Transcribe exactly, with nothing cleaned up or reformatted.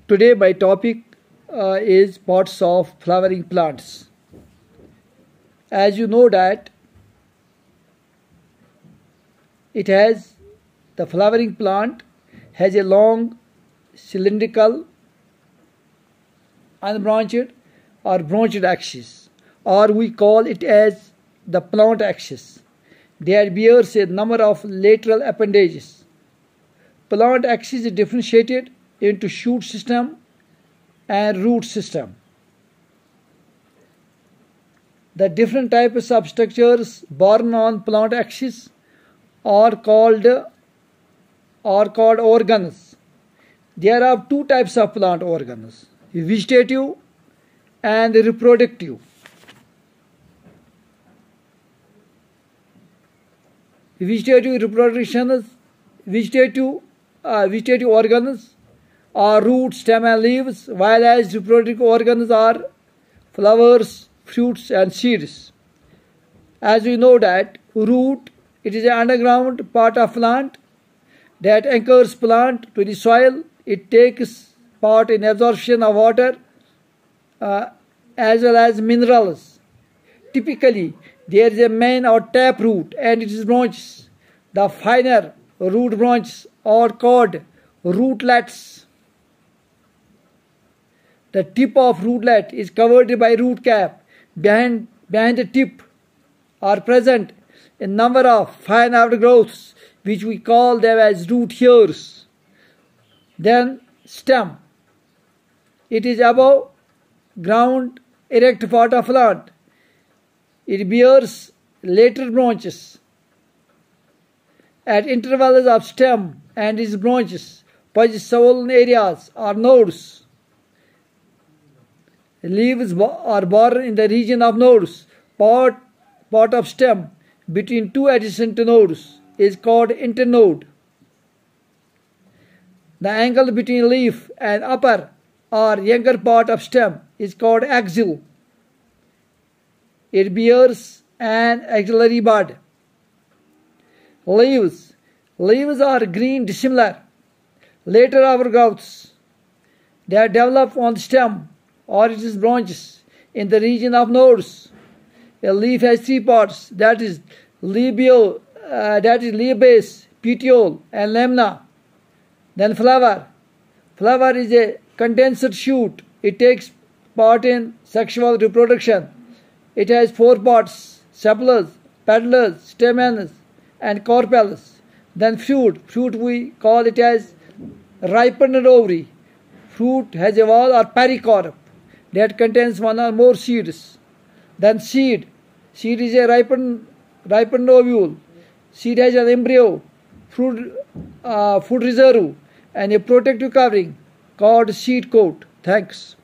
Today my topic uh, is pots of flowering plants. As you know that it has the flowering plant has a long cylindrical unbranched or branched axis, or we call it as the plant axis. There bears a number of lateral appendages. Plant axis is differentiated into shoot system and root system. The different types of structures born on plant axis are called are called organs. There are two types of plant organs: vegetative and reproductive. Vegetative reproduction, vegetative uh, vegetative organs are root, stem and leaves, while as reproductive organs are flowers, fruits and seeds. As we know that root, it is an underground part of plant that anchors plant to the soil. It takes part in absorption of water uh, as well as minerals. Typically, there is a main or tap root and its branches. The finer root branches are called rootlets. The tip of rootlet is covered by root cap. Behind, behind the tip are present a number of fine outgrowths, which we call them as root hairs. Then stem. It is above ground erect part of plant. It bears lateral branches. At intervals of stem and its branches, possess swollen areas or nodes. Leaves are borne in the region of nodes. Part, part of stem between two adjacent nodes is called internode. The angle between leaf and upper or younger part of stem is called axil. It bears an axillary bud. Leaves. Leaves are green dissimilar. Later outgrowths. They are developed on the stem or its branches in the region of nodes. A leaf has three parts, that is labial, uh, that is leaf base, petiole and lamina. Then flower. Flower is a condensed shoot. It takes part in sexual reproduction. It has four parts: sepals, petals, stamens and carpels. Then fruit. Fruit we call it as ripened ovary. Fruit has a wall or pericarp that contains one or more seeds. Then seed. Seed is a ripened, ripened ovule. Seed has an embryo, fruit, uh, food reserve, and a protective covering called seed coat. Thanks.